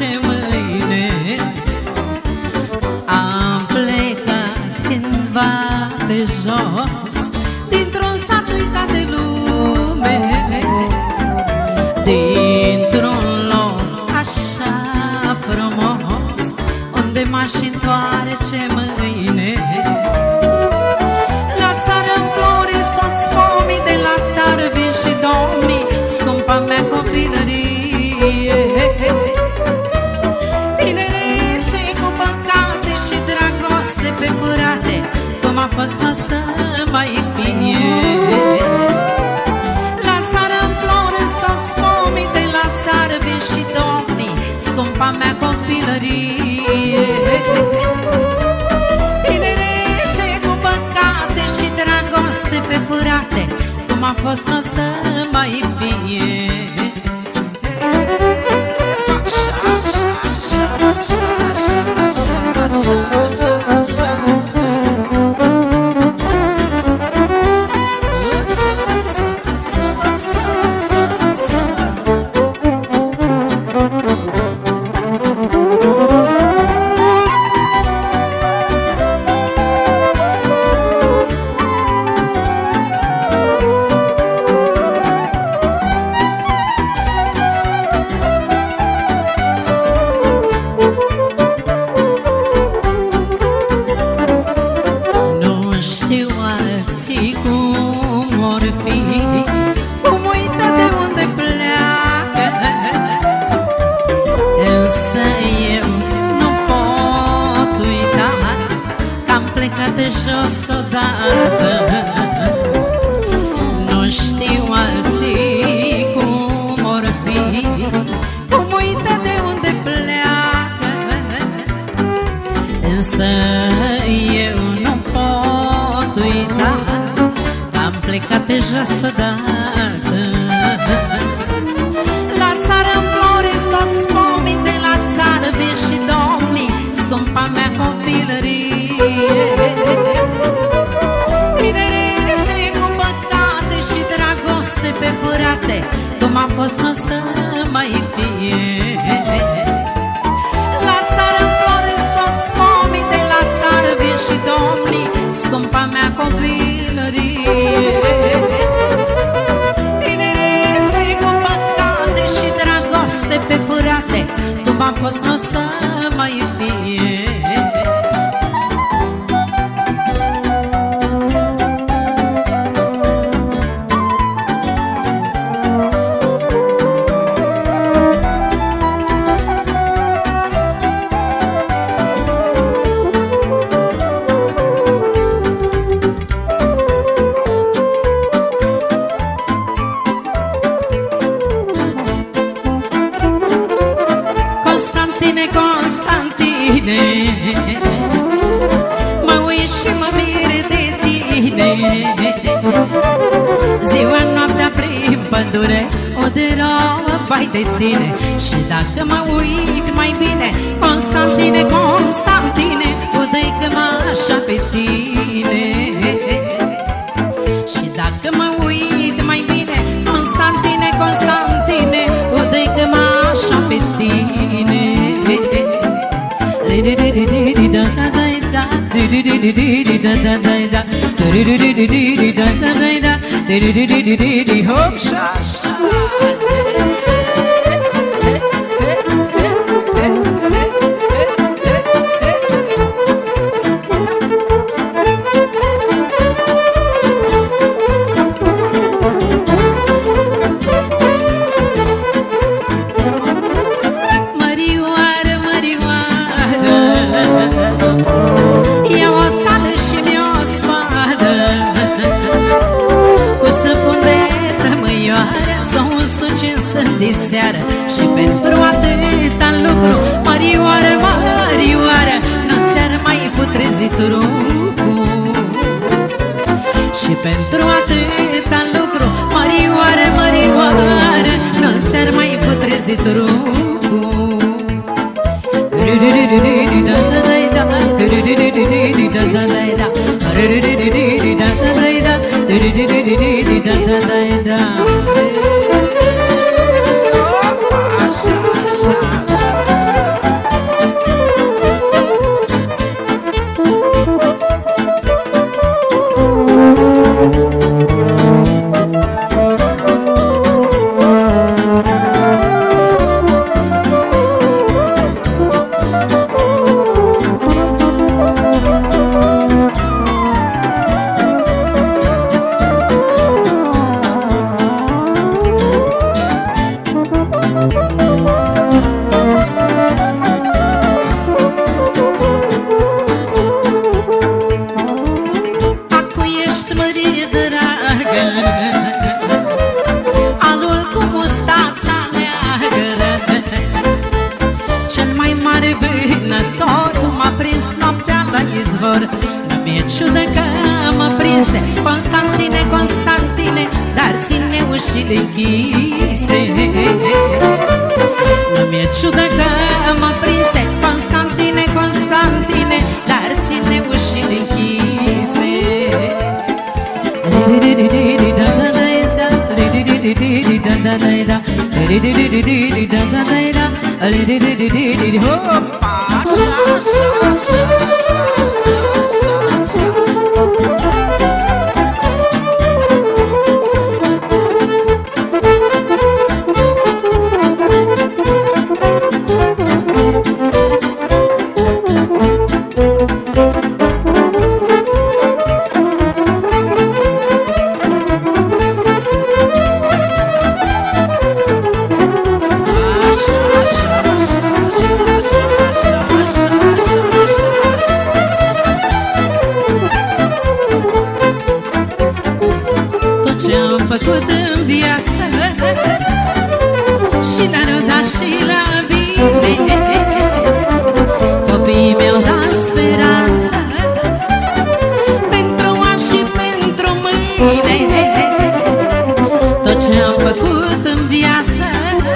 ce mâine. Am plecat cândva pe jos, dintr-un sat uitat de lume, dintr-un loc așa frumos, unde m-aș întoarce mâine. La țară floresc toți pomii, de la țară vin și domnii, scumpa mea copilărie. Tinerețe cu păcate și dragoste pe furate, cum a fost n-o să mai fie. La țară floresc toți pomii, de la țară vin și domnii, scumpa mea copilărie. Tinerețe cu păcate și dragoste pe furate, cum a fost n-o să mai fie. Pe jos odată, nu știu alții cum or fi, cum uită de unde pleacă, însă eu nu pot uita că am plecat pe jos odată. La țară floresc toți pomii, de la țară vin și domnii, scumpa mea copilărie. Tinerețe cu păcate și dragoste pe furate, cum a fost n-o să mai fie. La țară floresc toți pomii, de la țară vin și domnii, scumpa mea copilărie. Tinerețe cu păcate și dragoste pe furate, cum a fost n-o să mai fie. Constantine, mă uit și mă mir de tine. Ziua, noaptea prin pădure, o de rouă, vai de tine. Și dacă mă uit mai bine, Constantine, Constantine, udă-i-că-mă așa pe tine. Și dacă mă uit mai bine, Constantine, Constantine, udă-i-că-mă așa pe tine. Hop, sha, sha. De seară și pentru atâta lucru, Mărioară, Mărioară, nu ți-ar mai putrezi trupul. Și pentru atâta lucru, Mărioară, Mărioară, nu ți-ar mai putrezi trupul. Așa, așa, așa. vor. Nu mi-e ciudă că mă prinse Constantine, Constantine, dar ține ușile închise. Nu mi-e ciudă că mă prinse Constantine, Constantine, dar ține ușile închise. Opa, așa, așa, așa, așa, așa. Făcut în viață și la rău, dar și la bine, copiii mi-au dat speranță pentru azi și pentru mâine. Tot ce am făcut în viață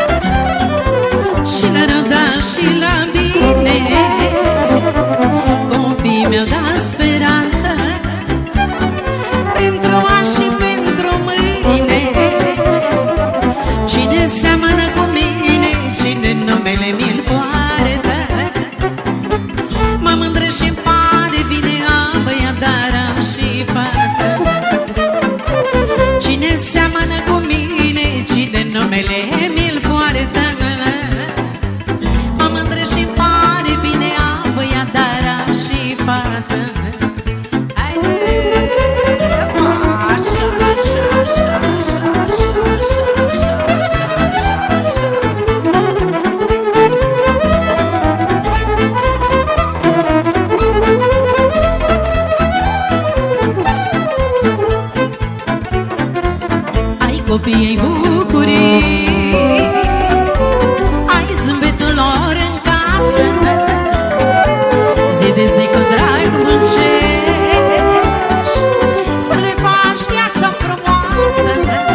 și la rău, dar și la bine, copiii mi-au dat speranță pentru azi și pentru mâine. Cine seamănă cu mine, cine numele mi-l poartă, mă mândră și-mi pare bine, am băiat, dar am și fată. Cine seamănă cu mine, cine numele mi-l poartă, mă mândră și-mi pare bine, am băiat, dar am și fată. Copiii bucurii, ai zâmbetul lor în casă, zi de zi cu drag muncești să le faci viața frumoasă.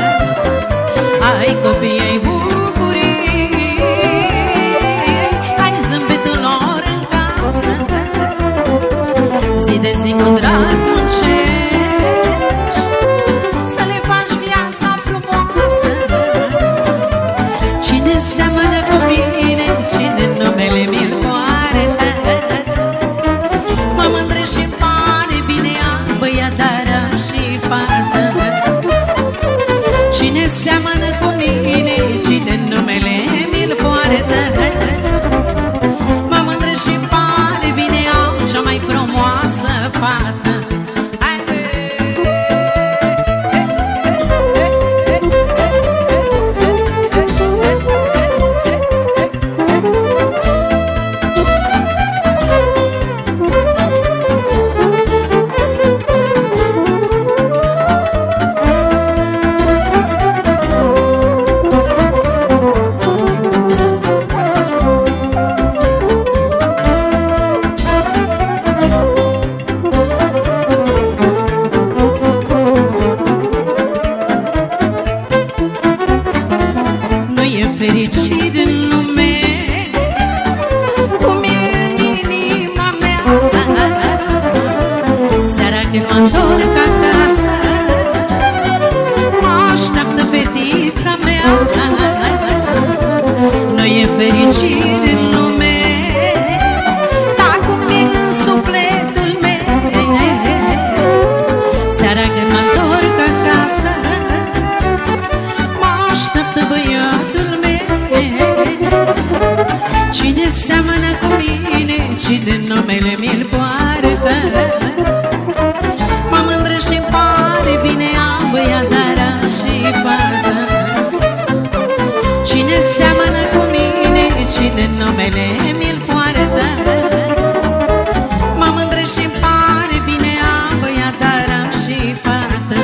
Ai copiii bucurii, ai zâmbetul lor în casă, zi de zi cu drag muncești să le faci viața frumoasă. Cine seamănă cu mine, cine numele mi-l poartă, mă mândră și-mi pare bine, am băiat, dar am și fată. Cine seamănă cu mine, cine numele mi-l poartă, mă mândră și-mi pare bine, am cea mai frumoasă fată. Fericit în lume cum e în inima mea, seara când mă întorc acasă, mă așteaptă fetița mea. Nu e fericit în lume, dar cum e în sufletul meu, seara când mă întorc acasă, mă așteaptă băiatul meu. Cine seamănă cu mine, cine numele mi-l poartă, mă mândră și-mi pare bine, am băiat, dar am și fată. Cine seamănă cu mine, cine numele mi-l poartă, mă mândră și-mi pare bine, am băiat, dar am și fată.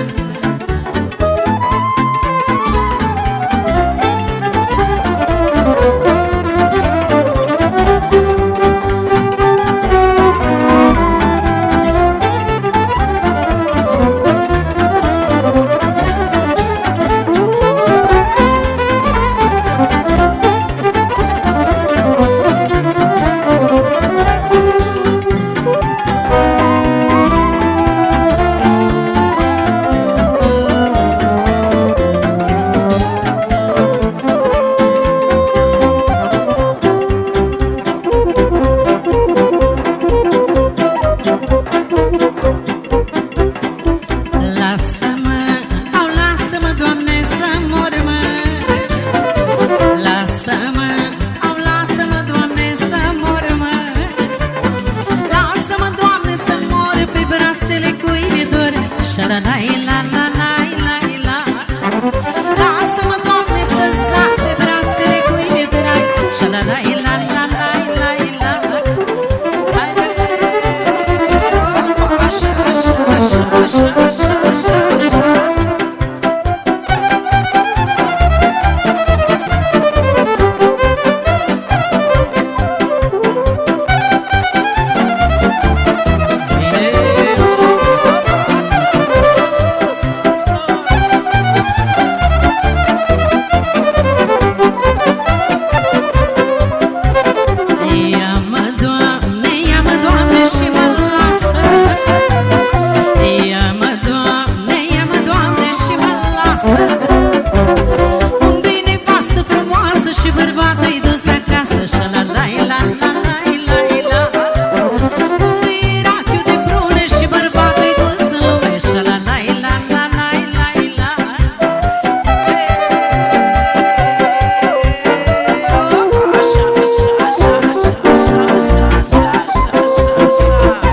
Șa-la-la-la-la-la-la-la. Lasă-mă, Doamne, să zac pe brațele cui mi-e drag. Șa-la-la-la-la-la-la-la. Haide! Așa, așa, așa, așa, așa, așa, așa. Unde-i nevastă frumoasă și bărbatul-i dus de acasă? Șa-la-la-la-la-la-la-la. Unde e rachiul de prune și bărbatul-i dus în lume? Șa-la-la-la-la-la-la-la. Așa, așa, așa, așa, așa, așa, așa, așa, așa.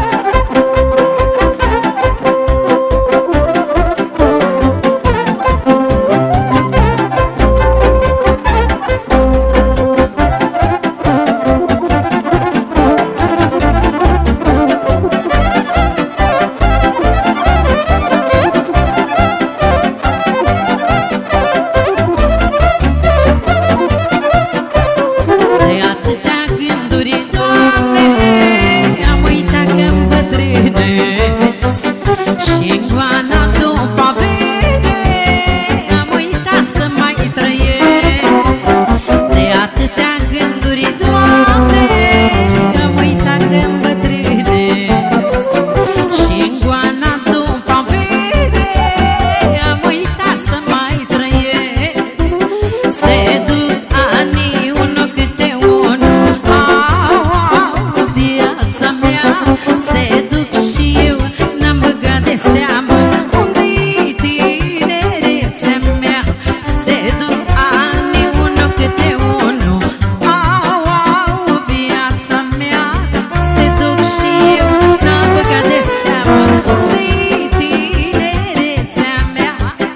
De atâtea gânduri, Doamne, am uitat că-mi bătrânesc și-n goana după avere am uitat să mai trăiesc. De atâtea gânduri, Doamne, am uitat că-mi bătrânesc și-n goana după avere am uitat să mai trăiesc. Se duc anii unul câte unul, au, viața mea. Se duc și eu n-am băgat de seamă unde-i tinerețea mea. Se duc anii unul câte unul, au, viața mea. Se duc și eu n-am băgat de seamă unde-i tinerețea mea.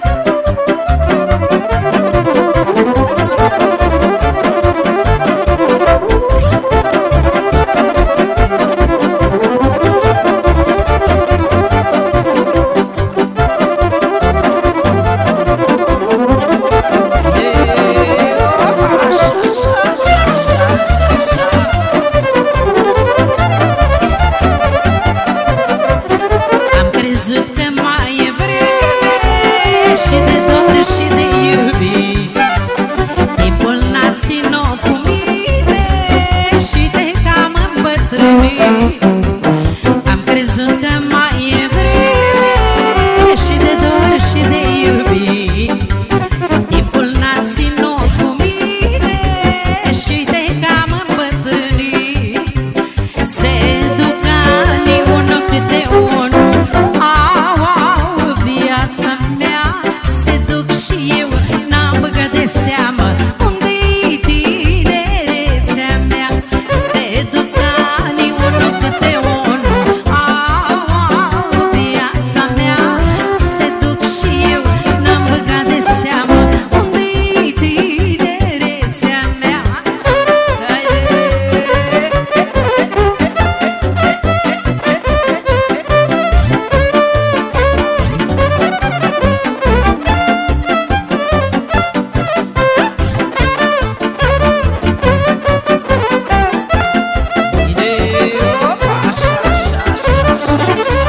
Am crezut că mai e vreme și de dor și de iubit. Timpul n-a ținut cu mine și de cam îmbătrânit. Am crezut că mai e vreme și de dor și de iubit. Timpul n-a ținut cu mine și de cam îmbătrânit. Se duc anii unul câte unul, au, viața mea. Se duc și eu n-am băgat de seamă unde-i tinerețea mea. Se duc anii unul câte unul, au, viața mea. Se duc și eu n-am băgat de seamă unde-i tinerețea mea. Haide! Așa, așa, așa, așa, așa.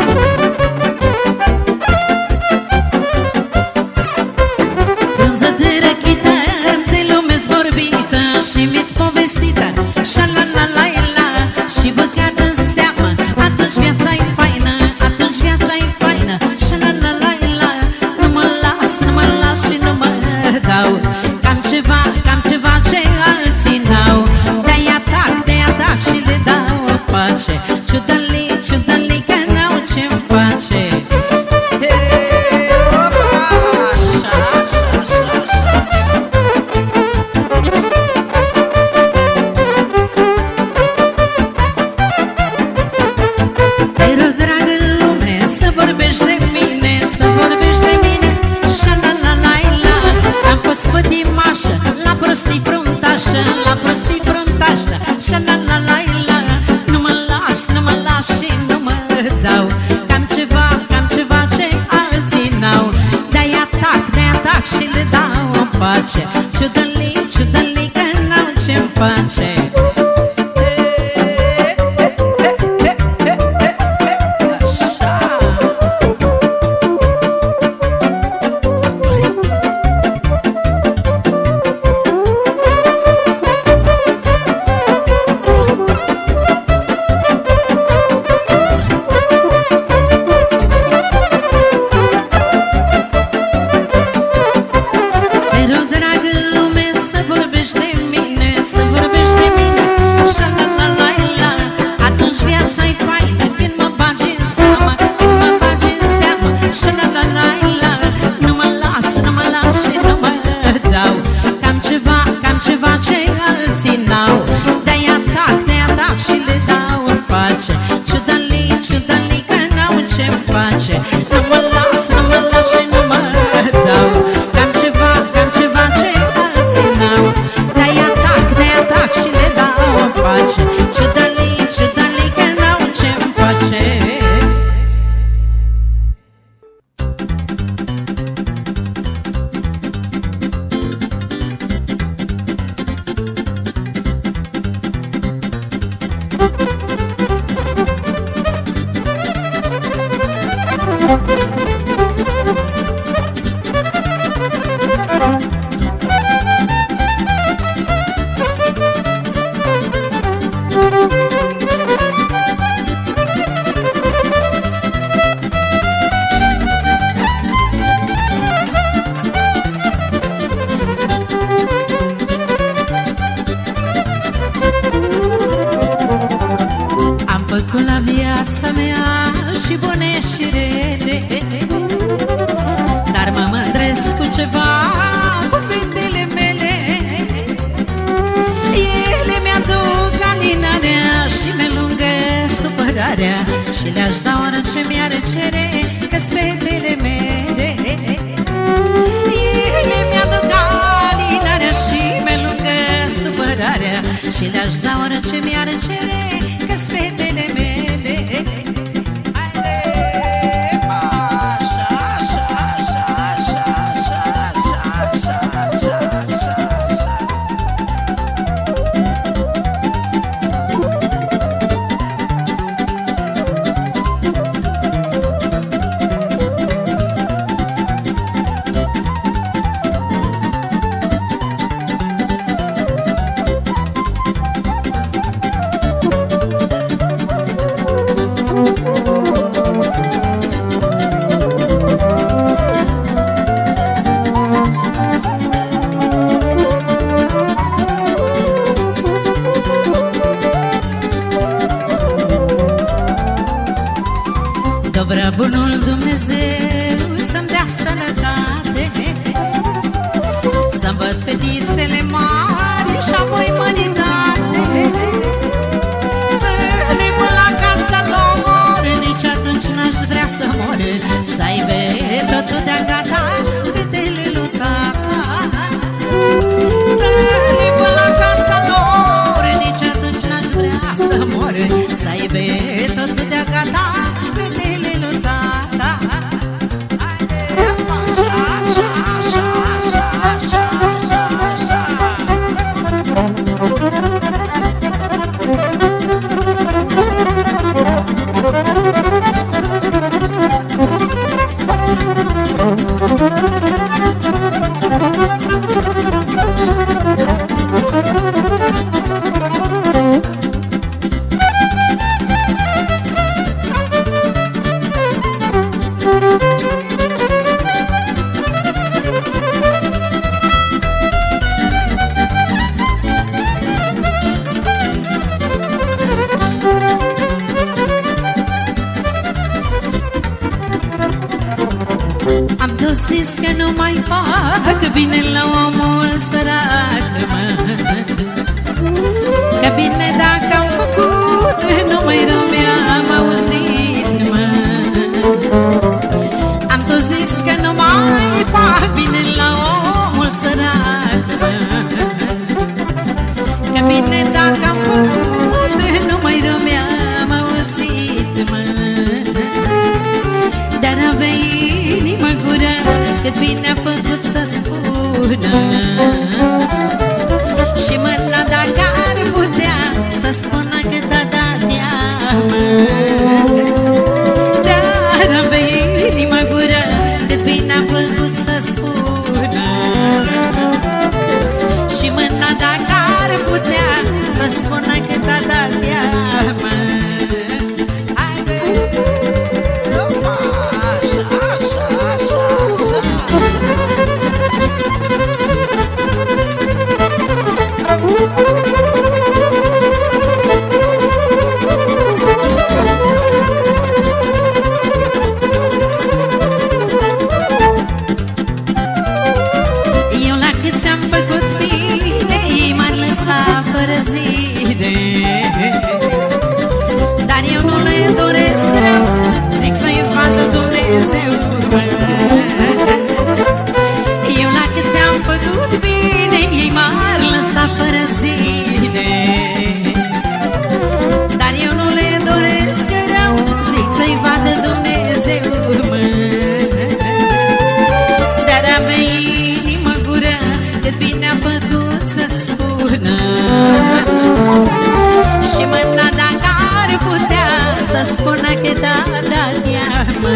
Frunză de răchită, de lume-s vorbită și mi-s povestită. Șa-la-la-la-la, și băgată în seamă. Atunci viața-i faină, atunci viața-i faină. Șa-la-la-la-la, nu mă las, nu mă las și nu mă dau. Cam ceva ce alții n-au. Te-ai atac și le dau pace. Ciudălii, ciudălii, că n-au ce-mi face. Așa, așa, așa, așa, așa. Te rog, dragă lume, să vorbești de mine. fruntașă, la prostii fruntașă. Și la la la la, nu mă las, nu mă las și nu mă dau. Cam ceva ce alții n-au. De-aia tac și le dau în pace. Ciudălii că n-au ce-mi face. Ciudălii că n-au ce-mi face. Nu mă las, nu mă las și nu mă dau. Cam ceva ce alții n-au. De-aia tac și le dau în pace. Ciudălii că n-au ce-mi face. Făcut la viața mea și bune și rele, dar mă mândresc cu ceva, cu fetele mele. Ele mi-aduc alinarea și mi-alungă supărarea și le-aș da orice mi-ar cere, că-s fetele mele. Ele mi-aduc alinarea și mi-alungă supărarea și le-aș da orice mi-ar cere, că-s fetele mele. Vrea bunul Dumnezeu să-mi dea sănătate, să-mi văd fetițele mari și apoi măritate, să le pun la casa lor, nici atunci n-aș vrea să mor, să aibă totul de-a gata fetele lui tata. Să le pun la casa lor, nici atunci n-aș vrea să mor, să aibă totul de-a gata fetele lui tata. Am tot zis că nu mai fac bine la omul sărac, mă, că bine dacă am făcut, nu mai rău mi-am auzit, mă. Am tot zis că nu mai fac bine la omul sărac, mă, să spună că da, da, te-amă.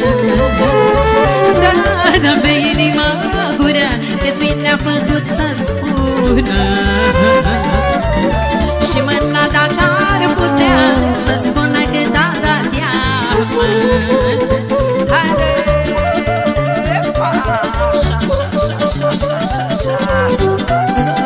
Da, da, pe inima gura, cât bine a făcut să spună. Și mâna dacă ar putea să spună că da, da, te-amă. Haide, așa, așa, așa, așa, așa, așa,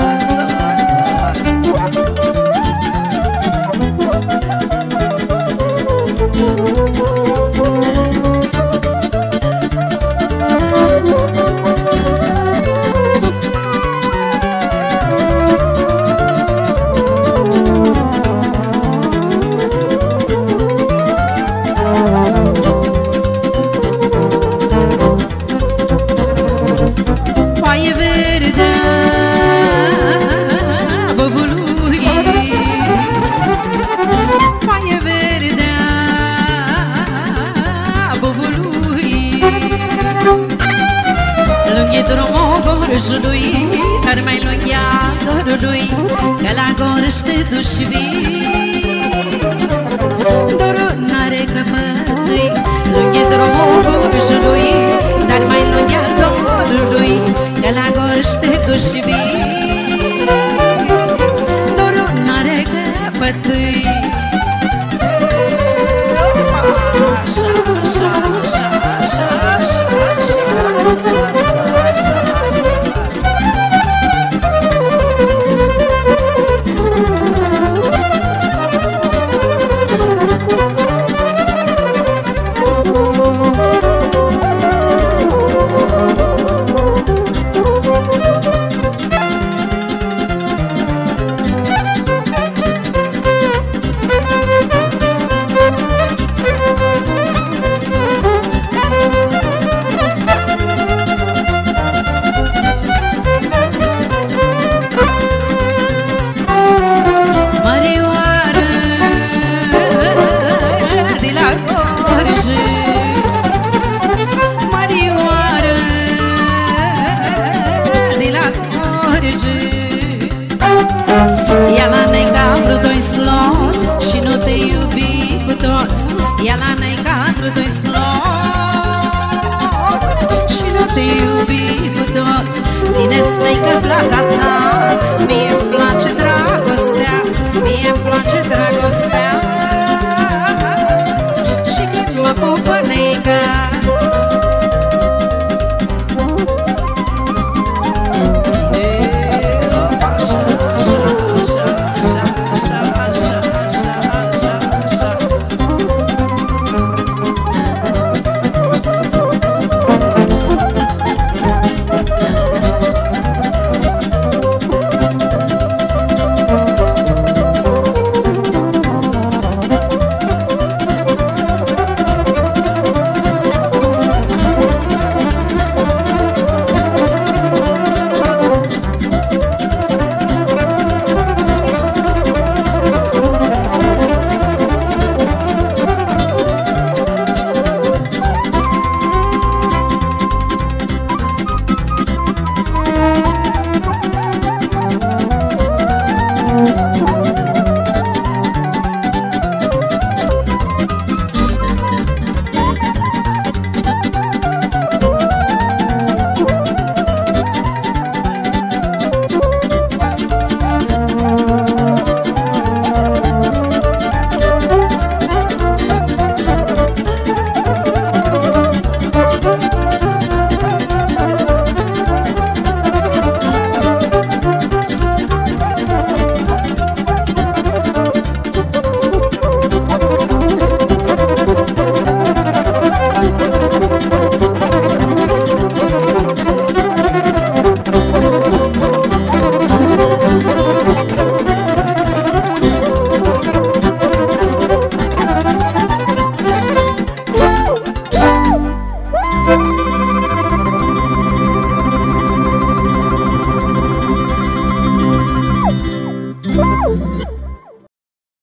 dar mai lungea dorului, că la gorște duși vii. Dorul n-are căpătâi, lunghe drumul gorjului, dar mai lungea dorului, că la gorște duși vii. Dorul n-are căpătâi. Așa, așa, așa, așa, așa, așa, ea la nega vreo doi sloți și nu te iubi cu toți. Ea la nega vreo doi sloți și nu te iubi cu toți. Țineți neică plata ta, mie-mi place dragostea, mie-mi place dragostea. Și când mă pupă neica, Thank you.